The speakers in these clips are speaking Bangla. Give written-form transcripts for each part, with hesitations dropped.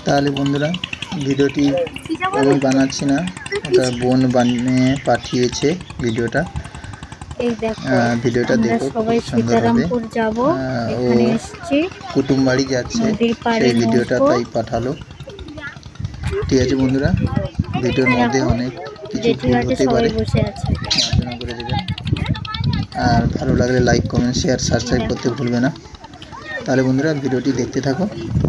তাহলে বন্ধুরা ভিডিওটি আমি বানাচ্ছি না, ওটা বোন বানিয়ে পাঠিয়েছে ভিডিওটা। এই দেখো ভিডিওটা আমরা দেখো, সবাই খুব সুন্দর হবে। সীতারামপুর যাব, ও এখানে এসেছি কুটুম বাড়ি যাচ্ছে, নদীর পাড়ে সেই ভিডিওটা নৌকো। তাই পাঠালো। ঠিক আছে বন্ধুরা, ভিডিওর মধ্যে অনেক কিছু ভুল হতে পারে, বসে আছে। মার্জনা করে দেবেন। আর ভালো লাগলে লাইক, কমেন্ট, শেয়ার, সাবস্ক্রাইব করতে ভুলবে না। তাহলে বন্ধুরা ভিডিওটি দেখতে থাকো।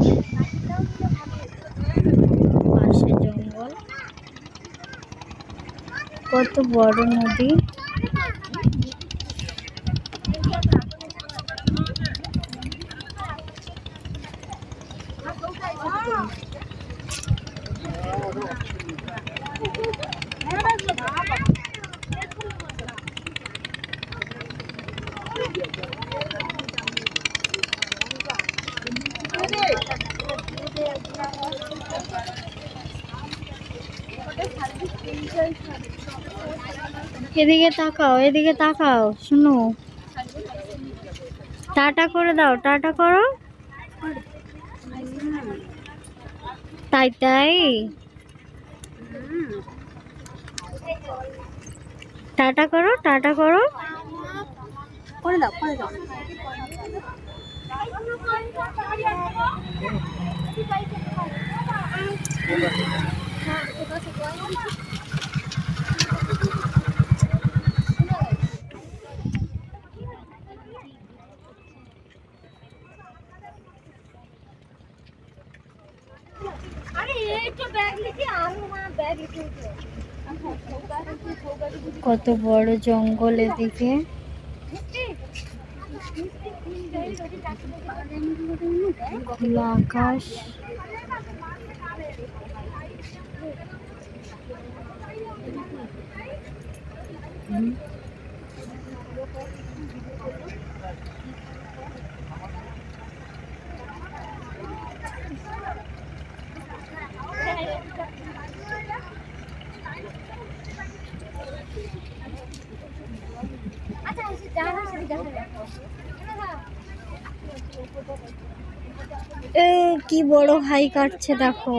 পাশে জঙ্গল, কত বড় নদী। এদিকে তাকাও, এদিকে তাকাও, শুনো, টাটা করে দাও, টাটা করো। তাই তাই, টাটা করো, টাটা করো, করে দাও, করে দাও। কত বড় জঙ্গল এদিকে। খোলা আকাশ। কি বড় হাই কাটছে দেখো।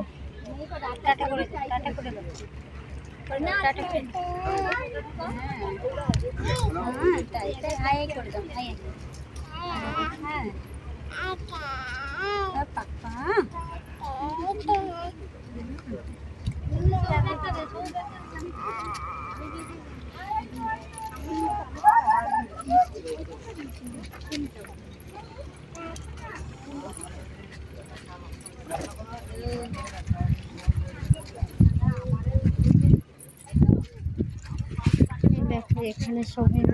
দেখো এখানে সবাই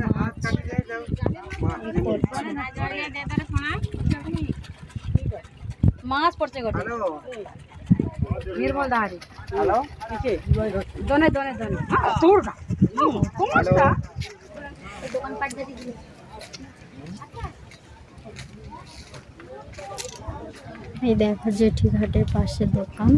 মাছ পড়ছে গোটে নির্মল দাহারি। হ্যালো, দনে দনে দনে তোর না কোনটা দোকান পাট যদি দিই। এই দেখো জেঠি ঘাটের পাশে দোকান।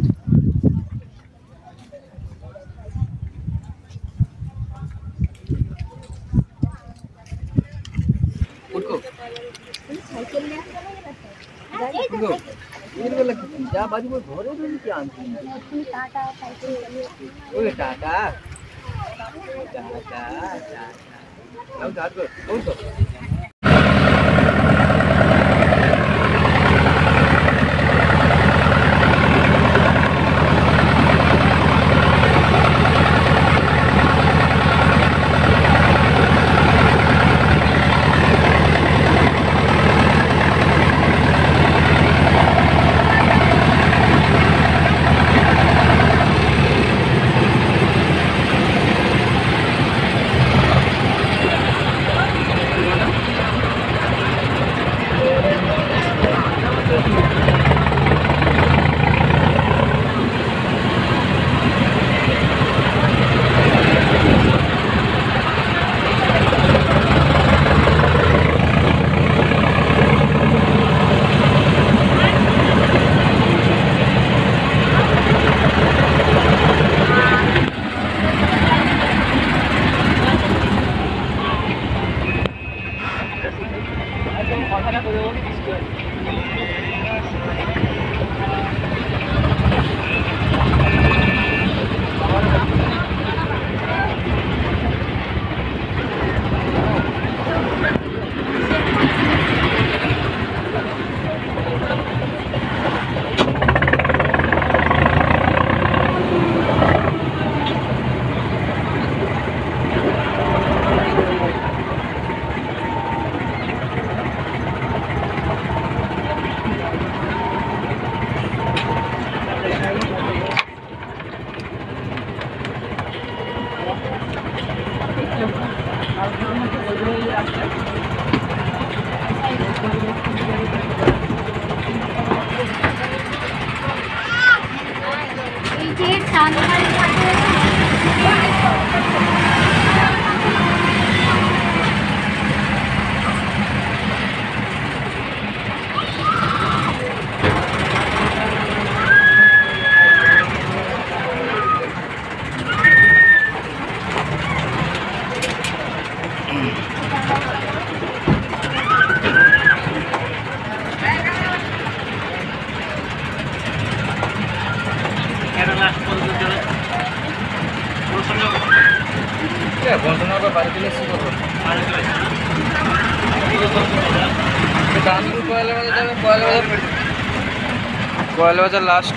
পয়লা বাজার লাস্ট।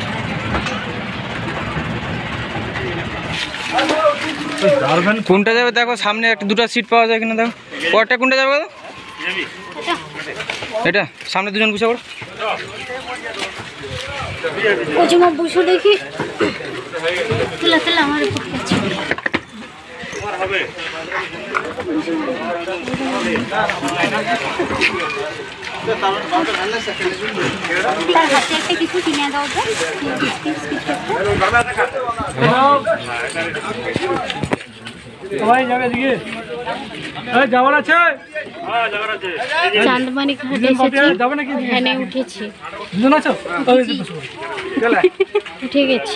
কোনটা যাবে দেখো, সামনে একটা দুটো সিট পাওয়া যায় কিনা দেখো। পরটা কোনটা যাবে দাদা? এটা সামনে দুজন বসে পড়ো। ওজমা বসে দেখি তুলা তুলা আমার উপর পড়ছে। তার হাতে একটা কিছু কিনে দাও তো, চাঁদমানি ঘাটে এসেছি, ভ্যানে উঠেছি, উঠে গেছি,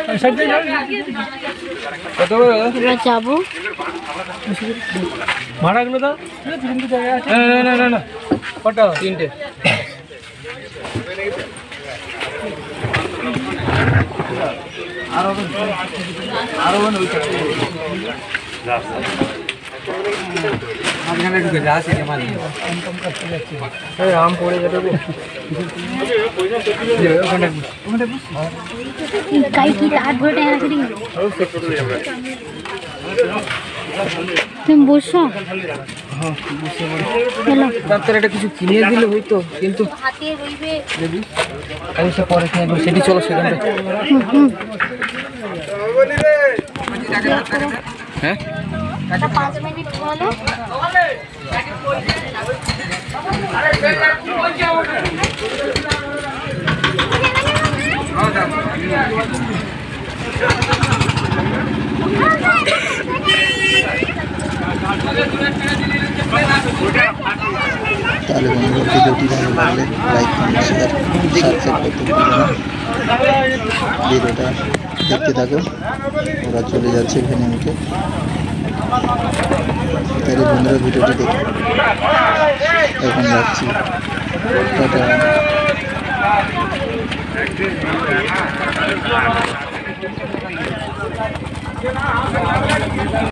এবার যাবো। ভাড়াগুলো দাও। না কটা? 3টে। আম পড়ে যাবে। তুমি বসো, ডাক্তার এটা কিছু কিনে দিলে হইতো, কিন্তু হাতে রইবে। পরে কিনে সেটি চলো সেখানটা। হ্যাঁ 5 মিনিট হলো। তাহলে বন্ধুরা ভিডিওটি ভালো লাগলে লাইক কমেন্ট শেয়ার সাবস্ক্রাইব করতে ভুলবে না। ভিডিওটা দেখতে থাকো, ওরা চলে যাচ্ছে ভেনে উঠে। তাহলে বন্ধুরা ভিডিওটি দেখো, এখন রাখছি, টাটা।